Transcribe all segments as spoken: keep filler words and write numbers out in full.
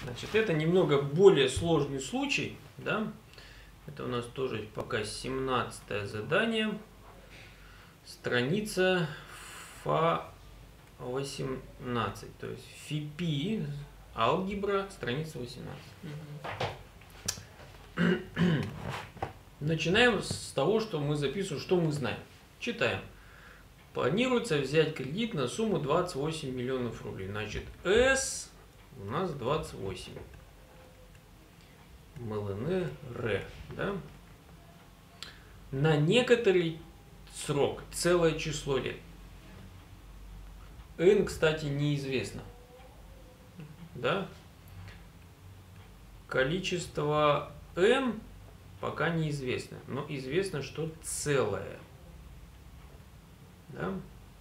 Значит, это немного более сложный случай, да? Это у нас тоже пока семнадцатое задание, страница эф восемнадцать, то есть ФИПИ, алгебра, страница восемнадцать. Mm-hmm. Начинаем с того, что мы записываем, что мы знаем. Читаем. Планируется взять кредит на сумму двадцать восемь миллионов рублей. Значит, S у нас двадцать восемь. МЛН Р, да? На некоторый срок, целое число лет. N, кстати, неизвестно. Да? Количество M пока неизвестно, но известно, что целое. Да?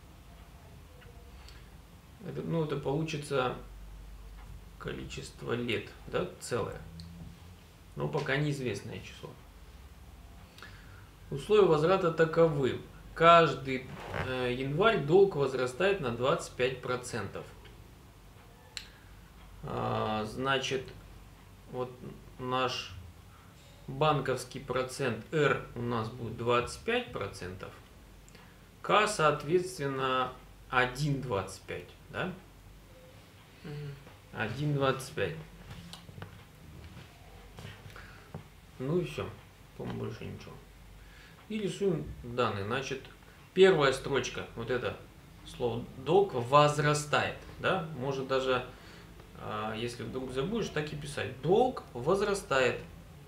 Это, ну, это получится количество лет, да, целое. Но пока неизвестное число. Условия возврата таковы. Каждый э, январь долг возрастает на двадцать пять процентов. А, значит, вот наш банковский процент R у нас будет двадцать пять процентов. К, соответственно, один двадцать пять, да? один двадцать пять. Ну и все. По-моему, больше ничего. И рисуем данные. Значит, первая строчка, вот это слово долг возрастает, да? Может даже, если вдруг забудешь, так и писать. Долг возрастает.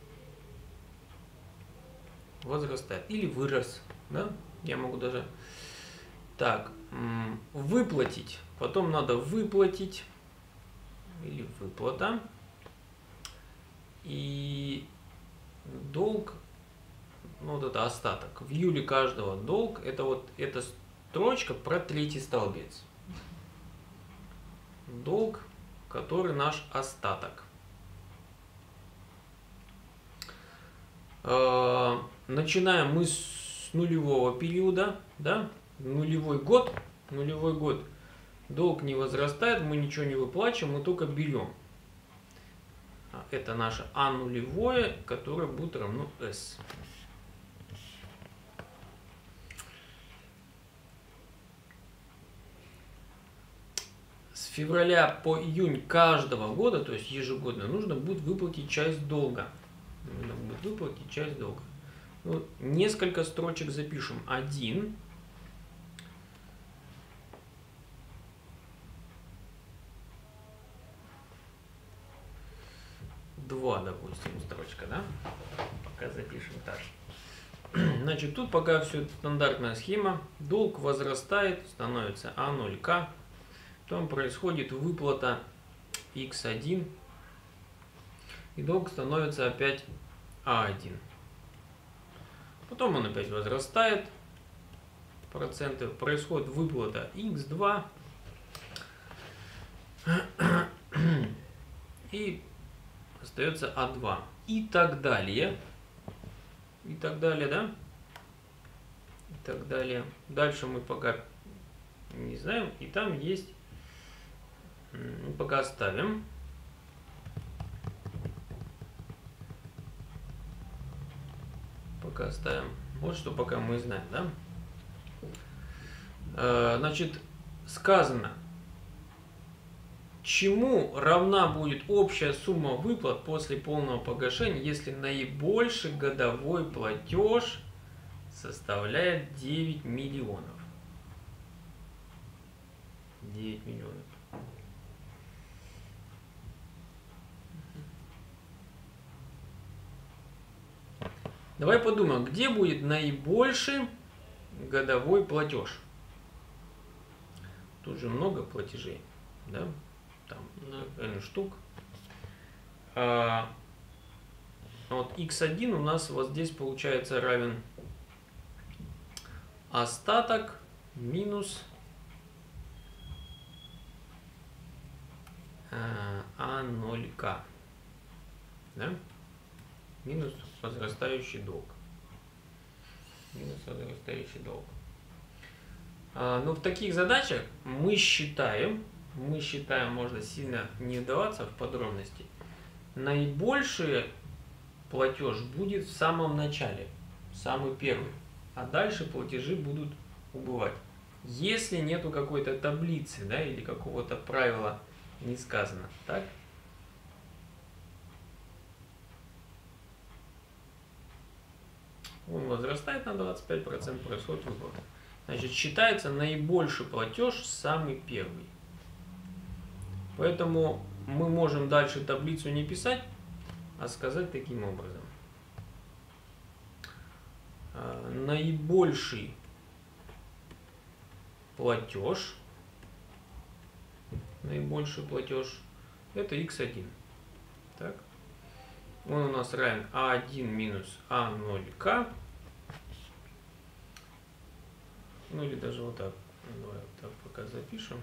Возрастает. Или вырос, да? Я могу даже... Так, выплатить. Потом надо выплатить. Или выплата. И долг, ну вот это остаток. В июле каждого долг, это вот эта строчка про третий столбец. Долг, который наш остаток. Начинаем мы с нулевого периода, да? Нулевой год, нулевой год. Долг не возрастает, мы ничего не выплачиваем, мы только берем. Это наше А нулевое, которое будет равно S. С февраля по июнь каждого года, то есть ежегодно, нужно будет выплатить часть долга. Нужно будет выплатить часть долга. Ну, несколько строчек запишем. Один. Два, допустим, строчка, да? Пока запишем так. Значит, тут пока все стандартная схема. Долг возрастает, становится А ноль К. Потом происходит выплата икс один. И долг становится опять А один. Потом он опять возрастает. Проценты. Происходит выплата икс два. И остается А два. И так далее. И так далее, да? И так далее. Дальше мы пока не знаем. И там есть... Пока оставим. Пока оставим. Вот что пока мы знаем, да? Значит, сказано... Чему равна будет общая сумма выплат после полного погашения, если наибольший годовой платеж составляет девять миллионов? девять миллионов. Давай подумаем, где будет наибольший годовой платеж? Тут же много платежей, да? Там N штук. А, вот икс один у нас вот здесь получается равен остаток минус А ноль К. Да? Минус возрастающий долг. Минус возрастающий долг. А, но в таких задачах мы считаем, мы считаем, можно сильно не вдаваться в подробности, наибольший платеж будет в самом начале, самый первый, а дальше платежи будут убывать. Если нету какой-то таблицы, да, или какого-то правила не сказано, так? Он возрастает на двадцать пять процентов, происходит выбор. Значит, считается наибольший платеж самый первый. Поэтому мы можем дальше таблицу не писать, а сказать таким образом. Наибольший платеж, наибольший платеж, это икс один. Так. Он у нас равен а один минус а ноль ка. Ну или даже вот так. Давай вот так пока запишем.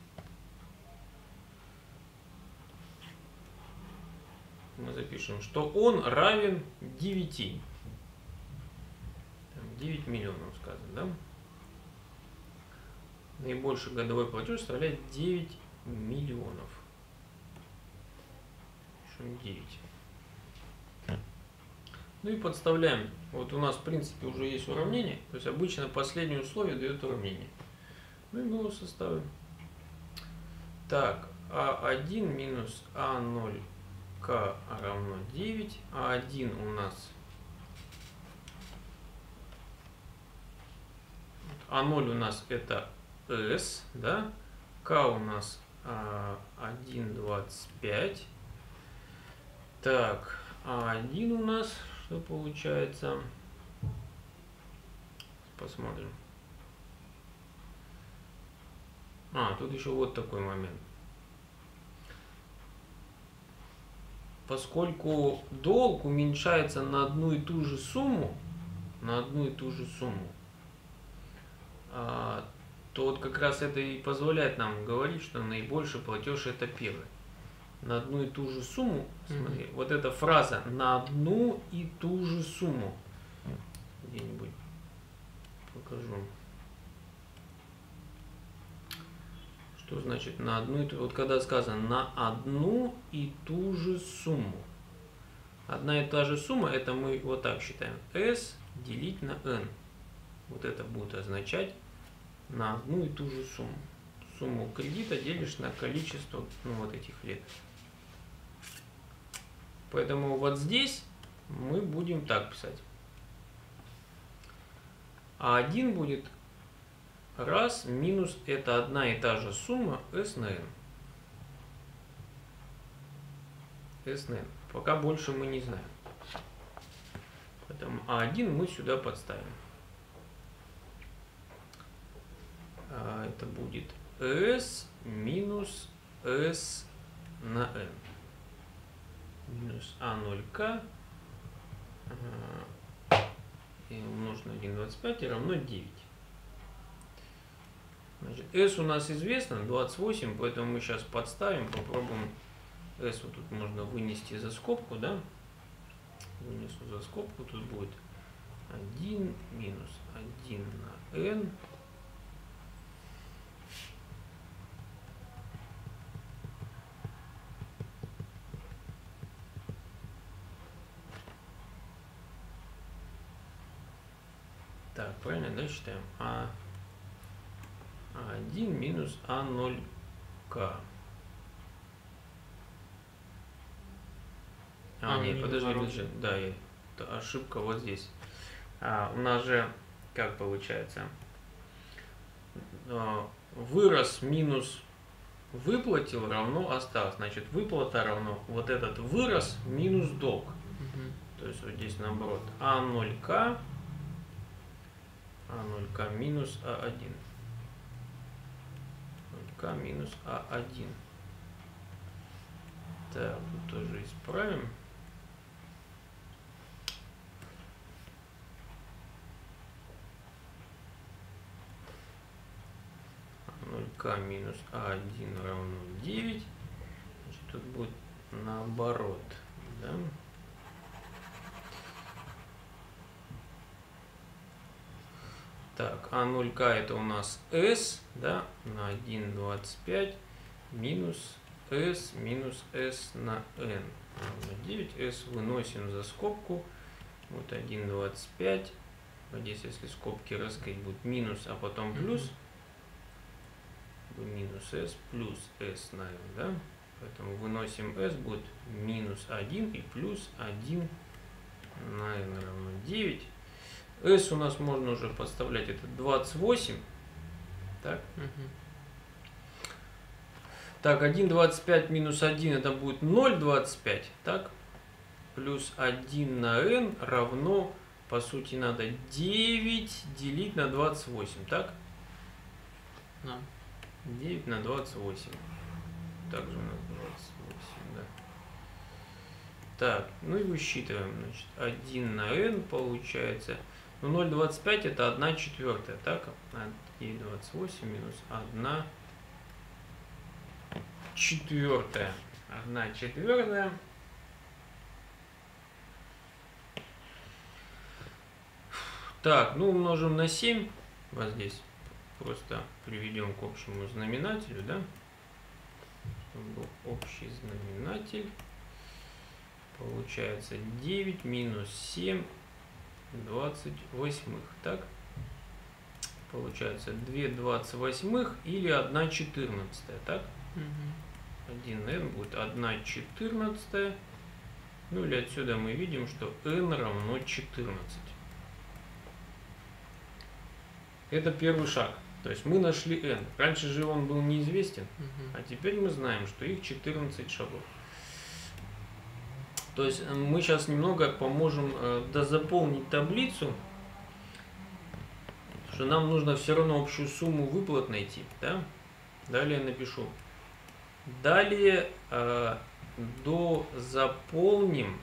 Мы запишем, что он равен девяти. девять миллионов сказано, да? Наибольший годовой платеж составляет девять миллионов. девять. Ну и подставляем. Вот у нас в принципе уже есть уравнение. То есть обычно последнее условие дает уравнение. Ну и мы его составим. Так, а один минус а ноль ка равно девять. а один у нас а ноль у нас это s, да? К у нас а, один двадцать пять. Так, а один у нас что получается? Посмотрим. А, тут еще вот такой момент. Поскольку долг уменьшается на одну и ту же сумму, на одну и ту же сумму, а, то вот как раз это и позволяет нам говорить, что наибольший платеж это первый. На одну и ту же сумму, смотри, mm-hmm. вот эта фраза на одну и ту же сумму. Где-нибудь покажу. Что значит на одну и ту? Вот когда сказано на одну и ту же сумму. Одна и та же сумма, это мы вот так считаем. S делить на n. Вот это будет означать на одну и ту же сумму. Сумму кредита делишь на количество, ну, вот этих лет. Поэтому вот здесь мы будем так писать. А один будет раз минус это одна и та же сумма s на n. S на n. Пока больше мы не знаем. Поэтому а один мы сюда подставим. А это будет s минус s на n. Минус а ноль ка и умножить на один двадцать пять и равно девять. Значит, s у нас известно двадцать восемь, поэтому мы сейчас подставим, попробуем. S вот тут можно вынести за скобку, да? Вынесу за скобку, тут будет один минус один на n. Так, правильно, да, считаем? А один минус а ноль ка. А, а нет, подожди, подожди. Да, я, ошибка вот здесь. А, у нас же, как получается, вырос минус выплатил равно осталось. Значит, выплата равно вот этот вырос минус долг. Угу. То есть вот здесь наоборот. а ноль ка а ноль ка минус а один. ноль ка минус а один. Так, тут тоже исправим. ноль ка минус а один равно девять. Значит, тут будет наоборот. Да? Так, а ноль ка это у нас s, да, на один двадцать пять. минус s минус s на n равно девять. S выносим за скобку. Вот один двадцать пять. Вот здесь, если скобки раскрыть, будет минус, а потом плюс. Минус s плюс s на n, да? Поэтому выносим s, будет минус один и плюс один на n равно девять. S у нас можно уже подставлять, это двадцать восемь. Так? Угу. Так, один двадцать пять минус один это будет ноль двадцать пять. Так? Плюс один на n равно, по сути, надо девять делить на двадцать восемь. Так? Да. девять на двадцать восемь. Также у нас двадцать восемь, да. Так, ну и высчитываем, значит, один на n получается. Ну, ноль двадцать пять это одна четвертая, так? девять двадцать восемь минус одна четвертая. одна четвертая. Так, ну умножим на семь. Вот здесь. Просто приведем к общему знаменателю, да? Чтобы был общий знаменатель. Получается девять минус семь двадцать восьмых, так? Получается две двадцать восьмых или одна четырнадцатая, так? Угу. один на n будет одна четырнадцатая. Ну или отсюда мы видим, что n равно четырнадцать. Это первый шаг. То есть мы нашли n. Раньше же он был неизвестен, угу. А теперь мы знаем, что их четырнадцать шагов. То есть мы сейчас немного поможем э, дозаполнить таблицу, что нам нужно все равно общую сумму выплат найти. Да? Далее напишу. Далее э, дозаполним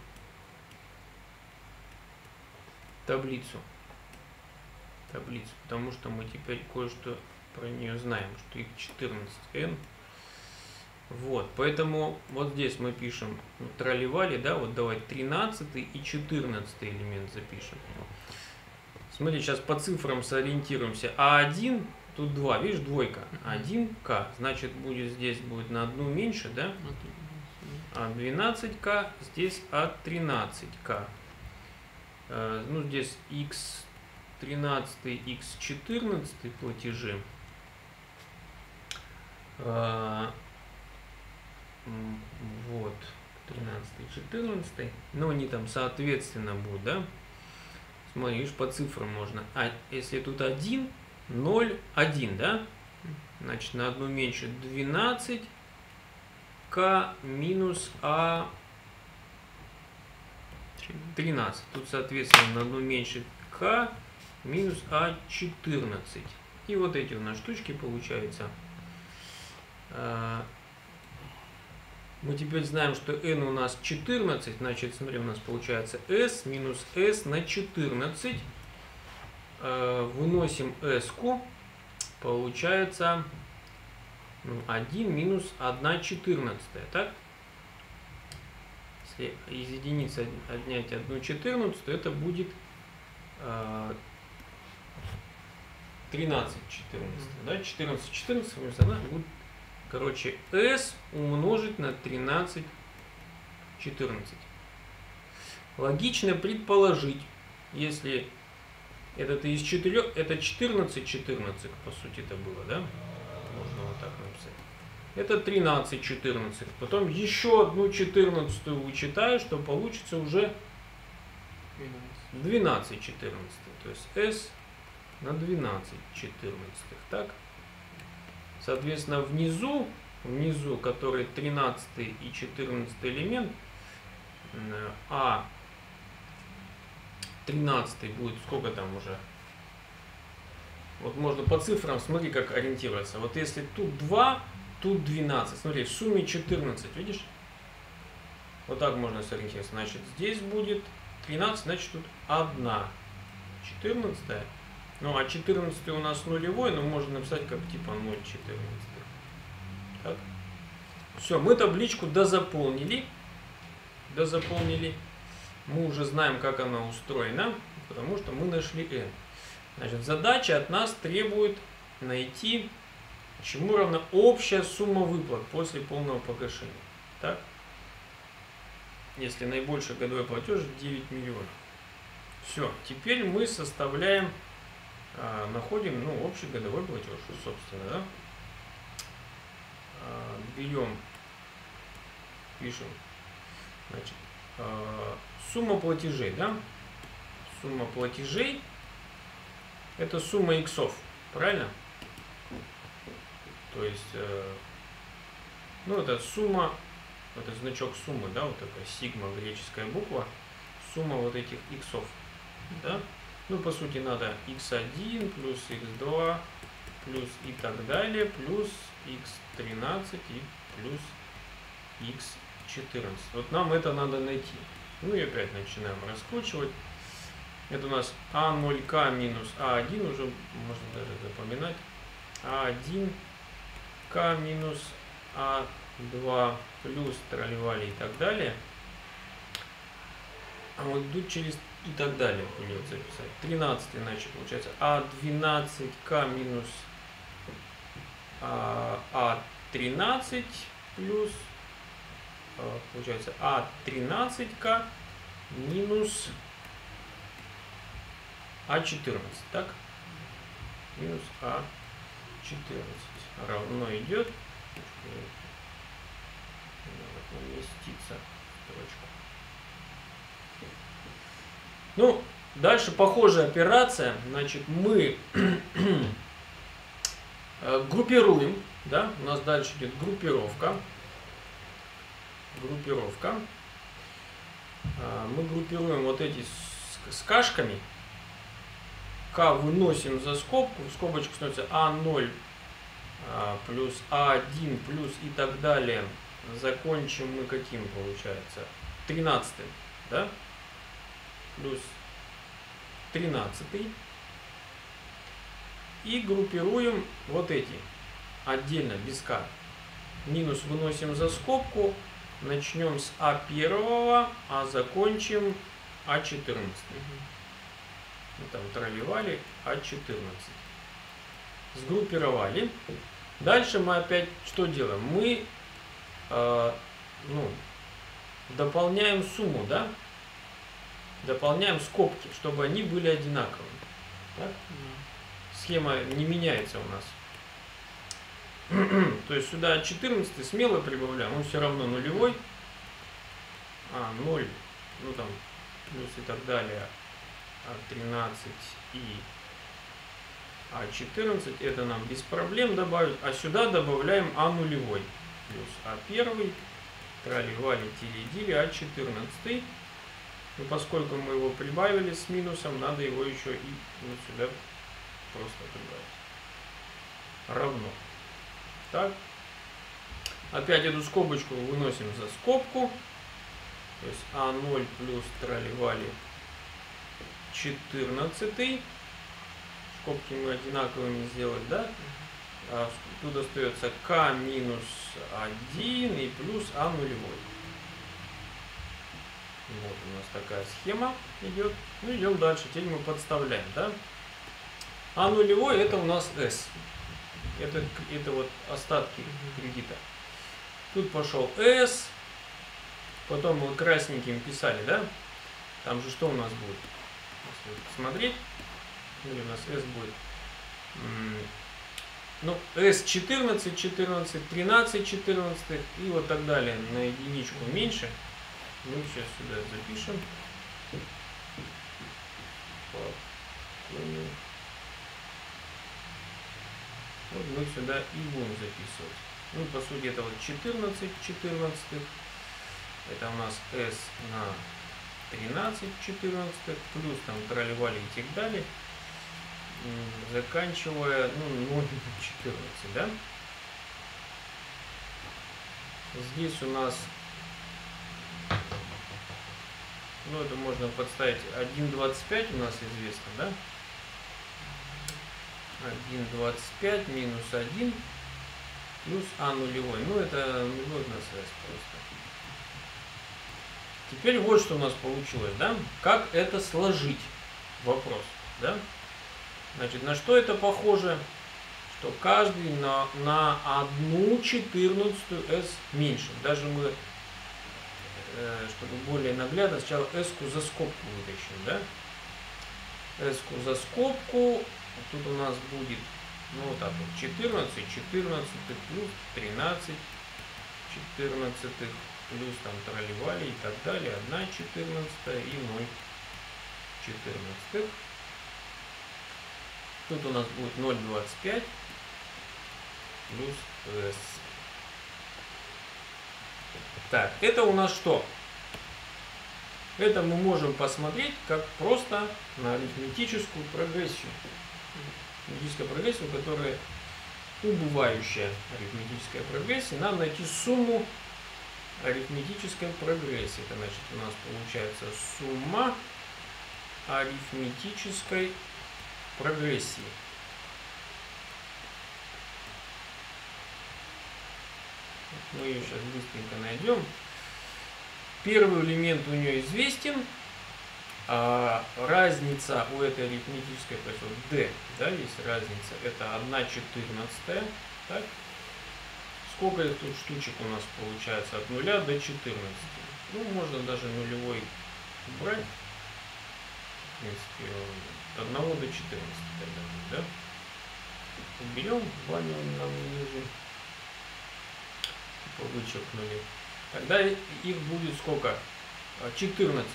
таблицу. таблицу, потому что мы теперь кое-что про нее знаем, что их четырнадцать эн. Вот, поэтому вот здесь мы пишем тролливали, да, вот давай тринадцатый и четырнадцатый элемент запишем. Смотри, сейчас по цифрам сориентируемся. а один, тут два, видишь, двойка, один ка, значит будет здесь будет на одну меньше, да? А двенадцать ка, здесь а тринадцать ка. Ну, здесь икс тринадцать, икс четырнадцать платежи. Вот, тринадцать, четырнадцать. Но они там соответственно будут, да? Смотри, видишь, по цифрам можно. А если тут один, ноль, один, да? Значит, на одну меньше двенадцать ка минус а тринадцать. Тут, соответственно, на одну меньше к минус а четырнадцать. И вот эти у нас штучки получаются. Мы теперь знаем, что n у нас четырнадцать, значит, смотри, у нас получается s минус s на четырнадцать. Выносим s-ку, получается ну, один минус одна четырнадцатая, так? Если из единицы отнять одну четырнадцатую, это будет тринадцать четырнадцать, да? четырнадцать четырнадцать минус одна будет, короче, s умножить на тринадцать четырнадцать. Логично предположить, если этот из четырех, это четырнадцать четырнадцать, по сути это было, да? Можно вот так написать. Это тринадцать четырнадцать. Потом еще одну четырнадцатую вычитаю, что получится уже двенадцать четырнадцать. То есть s на двенадцать четырнадцать. Так? Соответственно, внизу, внизу, который тринадцатый и четырнадцатый элемент, а тринадцатый будет сколько там уже? Вот можно по цифрам, смотри, как ориентироваться. Вот если тут два, тут двенадцать. Смотри, в сумме четырнадцать, видишь? Вот так можно сориентироваться. Значит, здесь будет тринадцать, значит, тут одна четырнадцатая. Ну, а четырнадцать у нас нулевой, но можно написать как типа ноль четырнадцать. Так. Все, мы табличку дозаполнили. Дозаполнили. Мы уже знаем, как она устроена, потому что мы нашли n. Значит, задача от нас требует найти чему равна общая сумма выплат после полного погашения. Так? Если наибольший годовой платеж девять миллионов. Все, теперь мы составляем, а, находим, ну, общий годовой платеж, собственно, да? А, берем, пишем, значит, а, сумма платежей, да? Сумма платежей — это сумма иксов, правильно? То есть, э, ну, это сумма, это значок суммы, да, вот такая сигма, греческая буква, сумма вот этих иксов, да? Ну, по сути, надо икс один плюс икс два плюс и так далее, плюс икс тринадцать и плюс икс четырнадцать. Вот нам это надо найти. Ну и опять начинаем раскручивать. Это у нас а ноль ка минус а один, уже можно даже запоминать. а один ка минус а два плюс тролливали и так далее. А вот тут через и так далее придется писать. тринадцать, значит, получается а двенадцать ка минус а тринадцать плюс, получается, а тринадцать ка минус а четырнадцать, так? Минус а четырнадцать равно идет, надо поместиться в строчку. Ну, дальше похожая операция, значит, мы группируем, да, у нас дальше идет группировка, группировка, мы группируем вот эти с кашками, к выносим за скобку, в скобочку становится а ноль плюс а один плюс и так далее, закончим мы каким получается, тринадцатым, да, плюс тринадцатый. И группируем вот эти отдельно, без к. Минус выносим за скобку. Начнем с а первого, а закончим а четырнадцать. Мы там тролливали а четырнадцать. Сгруппировали. Дальше мы опять что делаем? Мы э, ну, дополняем сумму, да? Дополняем скобки, чтобы они были одинаковыми. Так? Схема не меняется у нас. То есть сюда четырнадцать смело прибавляем, он все равно нулевой. А, ноль, ну там, плюс и так далее. А тринадцать и а четырнадцать, это нам без проблем добавить. А сюда добавляем а нулевой. Плюс а первый, трали-вали, тили-дили, а четырнадцать. Ну, поскольку мы его прибавили с минусом, надо его еще и вот сюда просто прибавить. Равно. Так. Опять эту скобочку выносим за скобку. То есть а ноль плюс трали-вали четырнадцать. Скобки мы одинаковыми сделали, да? А тут остается к минус один и плюс а нулевой. Вот у нас такая схема идет. Ну, идем дальше. Теперь мы подставляем, да? А нулевой это у нас S. Это, это вот остатки кредита. Тут пошел S. Потом мы красненьким писали, да? Там же что у нас будет? Если посмотреть. Или у нас S будет. Ну, S четырнадцать, четырнадцать, тринадцать, четырнадцать и вот так далее. На единичку меньше. Мы сейчас сюда запишем. Вот мы сюда и будем записывать. Ну, по сути, это вот четырнадцать, четырнадцать. Это у нас S на тринадцать, четырнадцать. Плюс там тролливали и так далее. Заканчивая, ну, ноль на четырнадцать, да? Здесь у нас, ну, это можно подставить один двадцать пять, у нас известно, да? один двадцать пять минус один плюс а нулевой. Ну, это нулевая связь просто. Теперь вот что у нас получилось, да? Как это сложить? Вопрос, да? Значит, на что это похоже? что каждый на, на одну четырнадцатую s меньше. Даже мы, э, чтобы более наглядно, сначала s-ку за скобку вытащим, да? S-ку за скобку, тут у нас будет, ну вот так вот, четырнадцать, четырнадцать плюс тринадцать, четырнадцать плюс там тролливали и так далее, одна четырнадцатая и ноль четырнадцатых. Тут у нас будет ноль двадцать пять плюс s. Так, это у нас что? Это мы можем посмотреть как просто на арифметическую прогрессию. Арифметическая прогрессия, которая убывающая арифметическая прогрессия. Нам найти сумму арифметической прогрессии. Это значит у нас получается сумма арифметической прогрессии. Мы ее сейчас быстренько найдем. Первый элемент у нее известен. А разница у этой арифметической, то есть вот d, да, есть разница, это одна четырнадцатая. Так? Сколько тут штучек у нас получается от нуля до четырнадцати? Ну, можно даже нулевой убрать. В принципе, от одного до четырнадцати тогда будет, да? Уберем, вами нам не нужен. Типа вычеркнули. Тогда их будет сколько? четырнадцать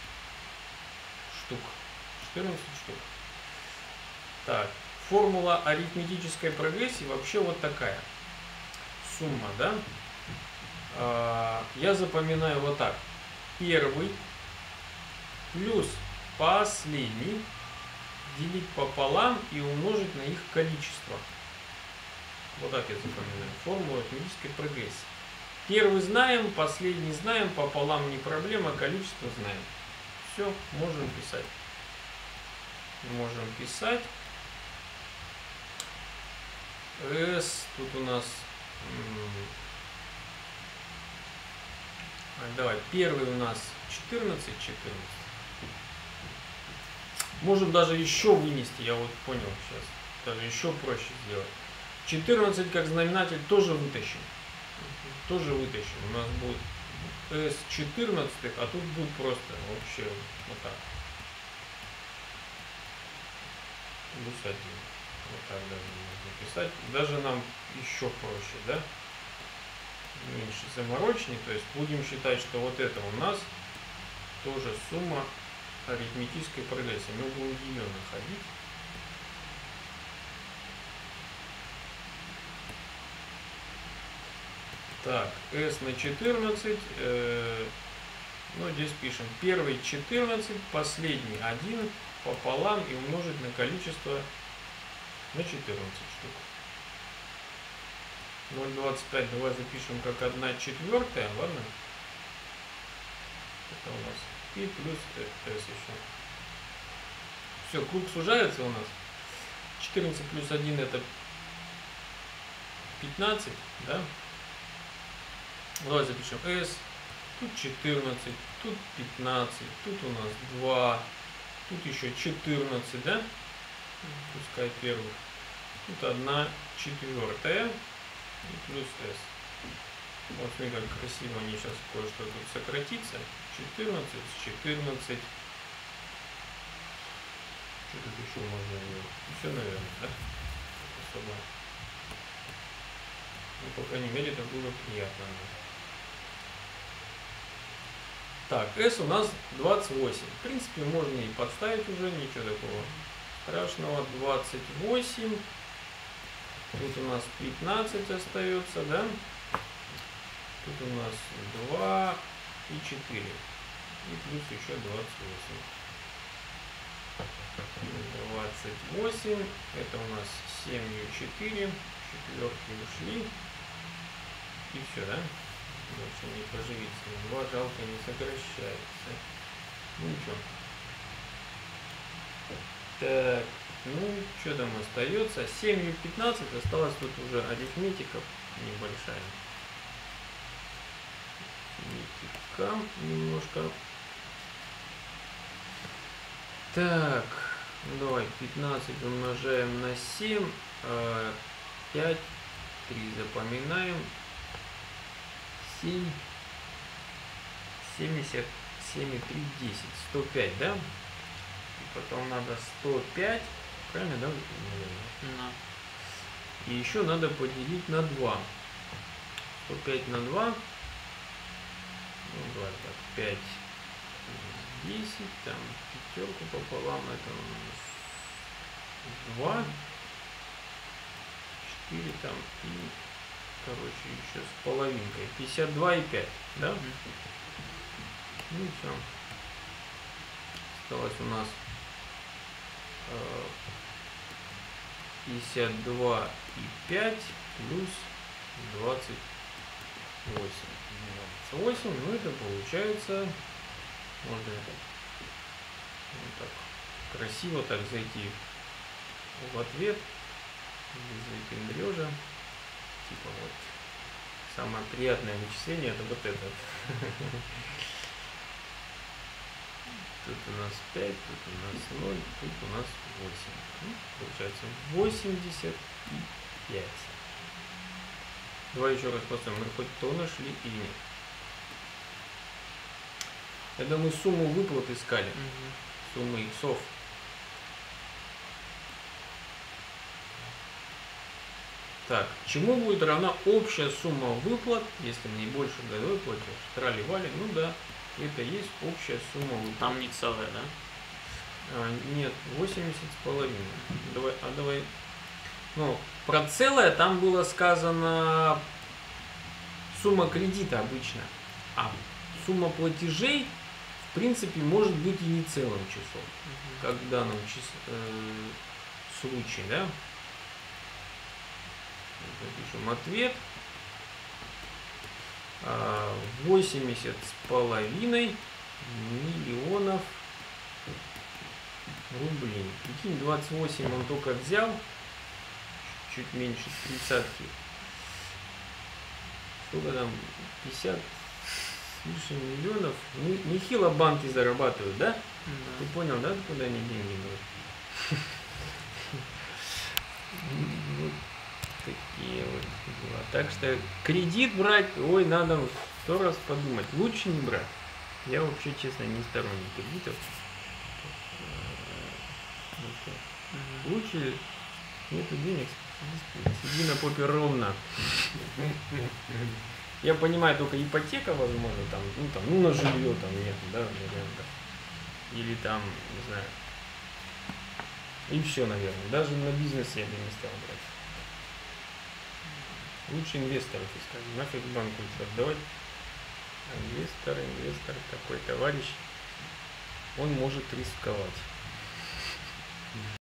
штук. четырнадцать штук. Так, формула арифметической прогрессии вообще вот такая. Сумма, да? А, я запоминаю вот так. Первый плюс последний делить пополам и умножить на их количество. Вот так я запоминаю формулу арифметической прогрессии. Первый знаем, последний знаем, пополам не проблема, количество знаем. Все, можем писать. Можем писать. S, тут у нас... Давай, первый у нас четырнадцать, четырнадцать. Можем даже еще вынести, я вот понял сейчас. Даже еще проще сделать. четырнадцать как знаменатель тоже вытащим. Тоже вытащим. У нас будет s четырнадцать, а тут будет просто вообще вот так. Плюс один. Вот так даже можно писать. Даже нам еще проще, да? Меньше заморочней. То есть будем считать, что вот это у нас тоже сумма арифметической прогрессии. Мы будем ее находить. Так, s на четырнадцать. Э, ну, здесь пишем первый четырнадцать, последний один пополам и умножить на количество на четырнадцать штук. ноль двадцать пять давай запишем как одна четвертая, ладно? Это у нас и плюс s еще. Все, круг сужается у нас. четырнадцать плюс один это пятнадцать, да? Давай запишем s. Тут четырнадцать, тут пятнадцать, тут у нас два, тут еще четырнадцать, да? Пускай первых. Тут одна четвертая и плюс s. Вот смотри, как красиво они сейчас кое-что тут сократится. четырнадцать, четырнадцать. Что тут еще можно делать? Все, наверное, да? Особо. Ну, по крайней мере, это было приятно. Так, s у нас двадцать восемь. В принципе, можно и подставить уже, ничего такого страшного. двадцать восемь. Тут у нас пятнадцать остается, да? Тут у нас два и четыре. И плюс еще двадцать восемь. двадцать восемь. Это у нас семь и четыре. Четверки ушли. И все, да? Больше не поживиться. Два жалко не сокращается. Ну ничего. Так, ну что там остается? семь и пятнадцать. Осталось тут уже арифметика небольшая. Арифметика немножко. Так, ну давай пятнадцать умножаем на семь. пять, три запоминаем, семь, семьдесят семь и три, десять, сто пять, да? И потом надо сто пять, правильно, да? Да. И еще надо поделить на два. сто пять на два. Ну, давай так, пять, десять, там пятерку пополам, это у нас два, четыре там и, короче, еще с половинкой. пятьдесят два и пять, да? Мгм. Ну и все. Осталось у нас э, пятьдесят два и пять плюс двадцать восемь. двадцать восемь, ну это получается, можно вот так красиво так зайти в ответ, без выпендрежа. Типа вот самое приятное вычисление это вот это. Тут у нас пять, тут у нас ноль, тут у нас восемь. Ну, получается восемьдесят пять. Давай еще раз посмотрим, мы хоть то нашли или нет. Это мы сумму выплат искали. Мгм. Суммы иксов. Так, чему будет равна общая сумма выплат, если мне больше годовой платеж? Трали-вали, ну да, это есть общая сумма выплат. Там не целая, да? А, нет, восемьдесят с половиной. Давай, а давай. Ну, про целое там было сказано сумма кредита обычно. А сумма платежей, в принципе, может быть и не целым числом. Мгм. Как в данном чис- э, случае, да? Запишем ответ. А, восемьдесят с половиной миллионов рублей. Прикинь, двадцать восемь он только взял, чуть меньше тридцатки. Сколько там? пятьдесят с лишним миллионов. Не- Нехило банки зарабатывают, да? Да. Ты понял, да, куда они деньги берут? Вот такие вот дела. Так что кредит брать, ой, надо сто раз подумать. Лучше не брать. Я вообще, честно, не сторонник кредитов. Ну что, Мгм. лучше нету денег, сиди на попе ровно. Я понимаю, только ипотека, возможно, там, ну там, ну на жилье там нет, да, вариантов. Или там, не знаю. И все, наверное. Даже на бизнес я бы не стал брать. Лучше инвесторов искать. Нафиг банку лучше отдавать. А инвестор, инвестор, такой товарищ, он может рисковать.